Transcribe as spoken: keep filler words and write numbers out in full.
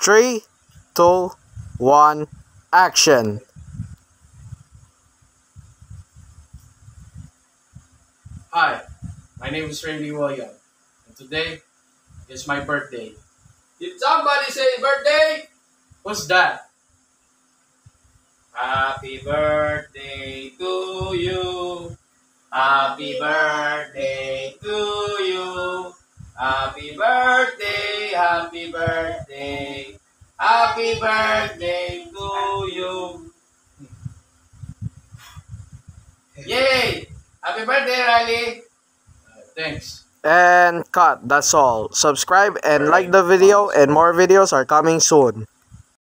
Three, two, one, action. Hi, my name is Railey William, and today is my birthday. Did somebody say birthday? Who's that? Happy birthday to you. Happy birthday to you. Happy birthday, happy birthday. Happy birthday to you. Yay! Happy birthday, Riley. Uh, thanks. And cut. That's all. Subscribe and like the video, and more videos are coming soon.